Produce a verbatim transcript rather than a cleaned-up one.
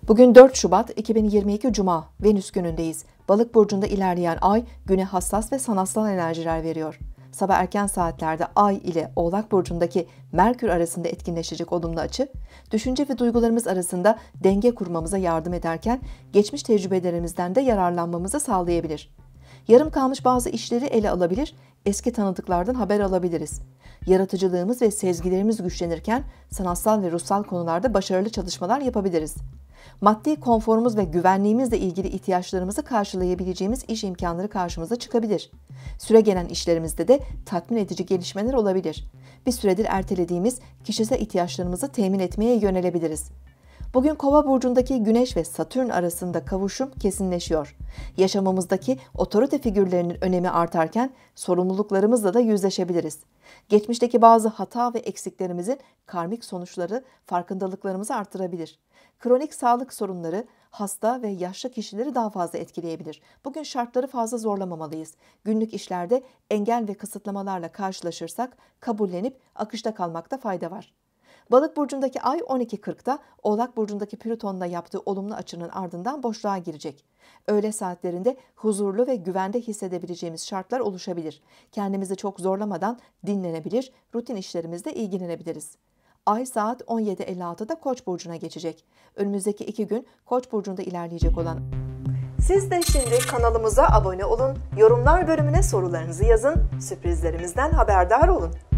Bugün dört Şubat iki bin yirmi iki Cuma, Venüs günündeyiz. Balık burcunda ilerleyen ay, güne hassas ve sanatsal enerjiler veriyor. Sabah erken saatlerde ay ile Oğlak burcundaki Merkür arasında etkinleşecek olumlu açı, düşünce ve duygularımız arasında denge kurmamıza yardım ederken, geçmiş tecrübelerimizden de yararlanmamızı sağlayabilir. Yarım kalmış bazı işleri ele alabilir, eski tanıdıklardan haber alabiliriz. Yaratıcılığımız ve sezgilerimiz güçlenirken, sanatsal ve ruhsal konularda başarılı çalışmalar yapabiliriz. Maddi konforumuz ve güvenliğimizle ilgili ihtiyaçlarımızı karşılayabileceğimiz iş imkanları karşımıza çıkabilir. Süregelen işlerimizde de tatmin edici gelişmeler olabilir. Bir süredir ertelediğimiz kişisel ihtiyaçlarımızı temin etmeye yönelebiliriz. Bugün Kova burcundaki Güneş ve Satürn arasında kavuşum kesinleşiyor. Yaşamımızdaki otorite figürlerinin önemi artarken sorumluluklarımızla da yüzleşebiliriz. Geçmişteki bazı hata ve eksiklerimizin karmik sonuçları farkındalıklarımızı artırabilir. Kronik sağlık sorunları hasta ve yaşlı kişileri daha fazla etkileyebilir. Bugün şartları fazla zorlamamalıyız. Günlük işlerde engel ve kısıtlamalarla karşılaşırsak kabullenip akışta kalmakta fayda var. Balık burcundaki ay on iki kırkta, Oğlak burcundaki Plüton'la yaptığı olumlu açının ardından boşluğa girecek. Öğle saatlerinde huzurlu ve güvende hissedebileceğimiz şartlar oluşabilir. Kendimizi çok zorlamadan dinlenebilir, rutin işlerimizle ilgilenebiliriz. Ay saat on yedi elli altıda Koç burcuna geçecek. Önümüzdeki iki gün Koç burcunda ilerleyecek olan. Siz de şimdi kanalımıza abone olun, yorumlar bölümüne sorularınızı yazın, sürprizlerimizden haberdar olun.